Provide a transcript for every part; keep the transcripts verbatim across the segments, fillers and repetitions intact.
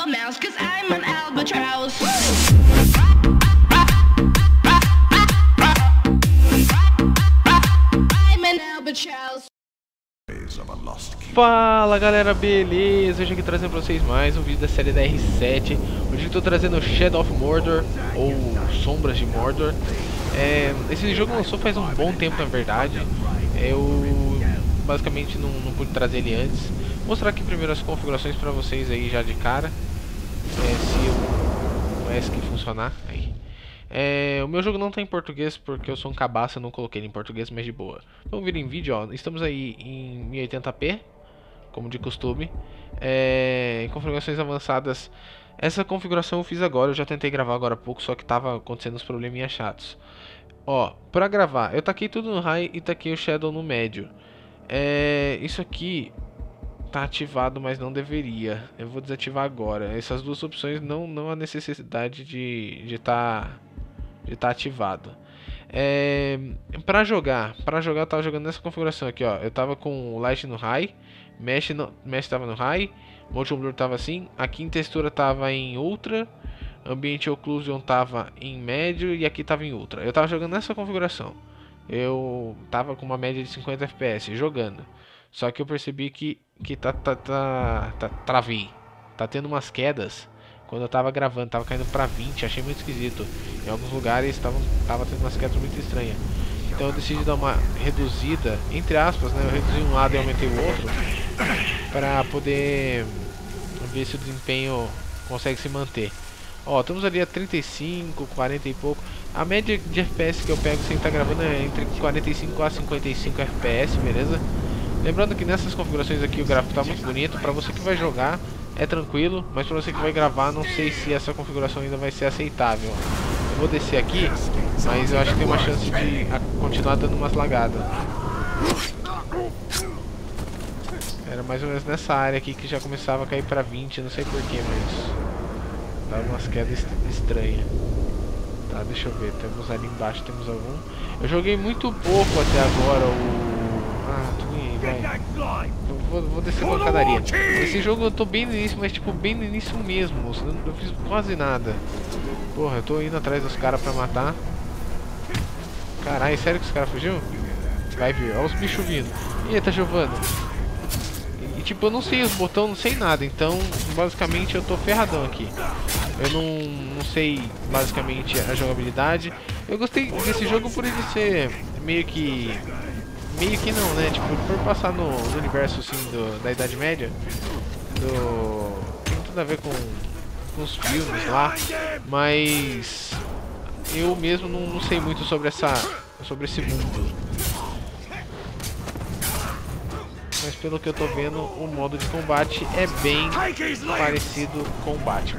a mouse, 'cause I'm an albatross. I'm an albatross. Fala galera, beleza? Hoje aqui trazendo pra vocês mais um vídeo da série da R sete. Hoje eu tô trazendo Shadow of Mordor, ou Sombras de Mordor. é, Esse jogo lançou faz um bom tempo, na verdade. Eu basicamente não, não pude trazer ele antes. Vou mostrar aqui primeiro as configurações pra vocês aí já de cara, é, se o ESC funcionar aí. É, o meu jogo não tá em português porque eu sou um cabaço, eu não coloquei ele em português, mas de boa. Vamos vir em vídeo, ó. Estamos aí em mil e oitenta p, como de costume. É, configurações avançadas. Essa configuração eu fiz agora, eu já tentei gravar agora há pouco, só que tava acontecendo uns probleminhas chatos. Ó, pra gravar, eu taquei tudo no high e taquei o shadow no médio. É, isso aqui tá ativado, mas não deveria. Eu vou desativar agora. Essas duas opções não, não há necessidade de de tá de tá ativado. É, para jogar, para jogar eu tava jogando nessa configuração aqui, ó. Eu tava com o light no high, mesh no mesh tava no high, motion blur tava assim, aqui em textura tava em ultra, ambient occlusion tava em médio e aqui tava em ultra. Eu tava jogando nessa configuração. Eu tava com uma média de cinquenta F P S jogando. Só que eu percebi que que tá tá tá, tá travei. Tá tendo umas quedas. Quando eu tava gravando, tava caindo pra vinte, achei muito esquisito. Em alguns lugares tava, tava tendo umas quedas muito estranhas. Então eu decidi dar uma reduzida, entre aspas, né? Eu reduzi um lado e aumentei o outro, pra poder ver se o desempenho consegue se manter. Ó, estamos ali a trinta e cinco, quarenta e pouco. A média de F P S que eu pego sem estar gravando é entre quarenta e cinco a cinquenta e cinco F P S, beleza? Lembrando que nessas configurações aqui o gráfico tá muito bonito. Pra você que vai jogar é tranquilo, mas pra você que vai gravar não sei se essa configuração ainda vai ser aceitável. Eu vou descer aqui, mas eu acho que tem uma chance de continuar dando umas lagadas. Era mais ou menos nessa área aqui que já começava a cair pra vinte, não sei porquê, mas dava umas quedas estranhas. Tá, deixa eu ver, temos ali embaixo, temos algum. Eu joguei muito pouco até agora o... Ah, tô nem aí, vai. Vou, vou descer com a cadaria. Esse jogo eu tô bem no início, mas tipo, bem no início mesmo. Eu fiz quase nada. Porra, eu tô indo atrás dos caras pra matar. Caralho, sério que os caras fugiu? Vai vir, olha os bichos vindo. Ih, tá chovendo. E tipo, eu não sei os botões, não sei nada. Então, basicamente, eu tô ferradão aqui. Eu não, não sei, basicamente, a jogabilidade. Eu gostei desse jogo por ele ser meio que... Meio que não, né? Tipo, por passar no, no universo, assim, do, da Idade Média. Do... Tem tudo a ver com, com os filmes lá. Mas... Eu mesmo não, não sei muito sobre essa... Sobre esse mundo. Mas pelo que eu tô vendo, o modo de combate é bem parecido com o Batman.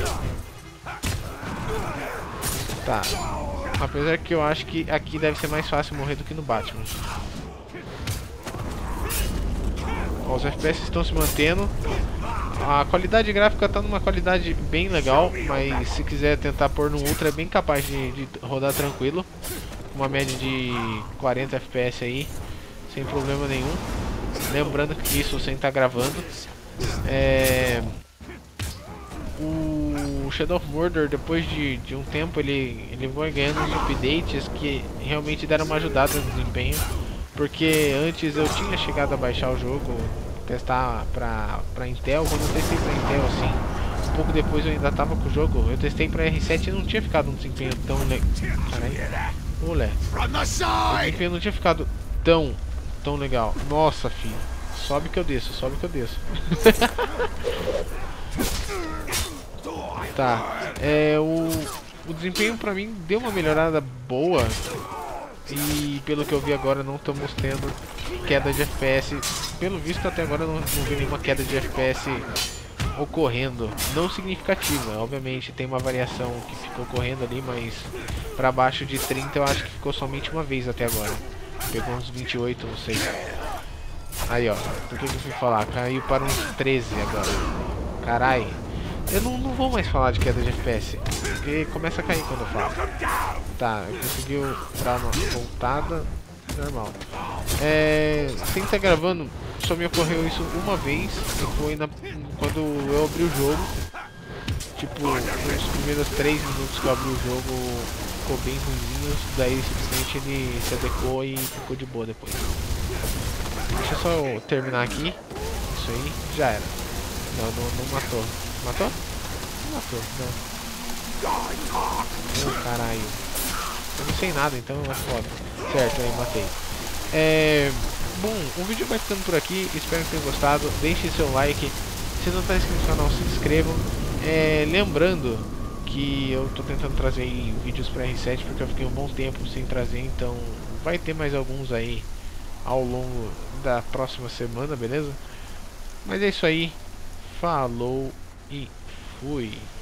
Tá. Apesar que eu acho que aqui deve ser mais fácil morrer do que no Batman. Ó, os F P S estão se mantendo. A qualidade gráfica tá numa qualidade bem legal, mas se quiser tentar pôr no Ultra é bem capaz de, de rodar tranquilo. Uma média de quarenta F P S aí, sem problema nenhum. Lembrando que isso sem estar gravando. É... O Shadow of Mordor, depois de, de um tempo, ele, ele vai ganhando uns updates que realmente deram uma ajudada no desempenho. Porque antes eu tinha chegado a baixar o jogo, testar pra, pra Intel. Quando eu testei pra Intel, assim, um pouco depois eu ainda tava com o jogo. Eu testei pra R sete e não tinha ficado um desempenho tão legal. Caralho, olé. O desempenho não tinha ficado tão, tão legal. Nossa, filho. Sobe que eu desço, sobe que eu desço. Tá, é, o, o desempenho pra mim deu uma melhorada boa. E pelo que eu vi agora não estamos tendo queda de F P S. Pelo visto até agora não, não vi nenhuma queda de F P S ocorrendo. Não significativa, obviamente tem uma variação que ficou ocorrendo ali, mas pra baixo de trinta eu acho que ficou somente uma vez até agora. Pegou uns vinte e oito, não sei. Aí ó, por que que eu fui falar? Caiu para uns treze agora. Carai. Eu não, não vou mais falar de queda de F P S, porque começa a cair quando eu falo. Tá, eu consegui dar uma voltada normal. É, sem estar gravando, só me ocorreu isso uma vez, e foi na, quando eu abri o jogo. tipo, nos primeiros três minutos que eu abri o jogo ficou bem ruimzinho, daí simplesmente ele se adequou e ficou de boa depois. Deixa eu só terminar aqui. Isso aí, já era. Não, não, não matou. Matou? Não matou, não. Oh, caralho. Eu não sei nada, então é foda. Certo, aí matei. É... Bom, o vídeo vai ficando por aqui. Espero que tenham gostado. Deixe seu like. Se não está inscrito no canal, se inscrevam. É... Lembrando que eu tô tentando trazer aí vídeos para R sete porque eu fiquei um bom tempo sem trazer. Então vai ter mais alguns aí ao longo da próxima semana, beleza? Mas é isso aí. Falou e fui.